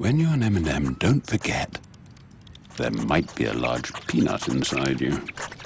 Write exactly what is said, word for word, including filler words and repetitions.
When you're an M and M, don't forget, there might be a large peanut inside you.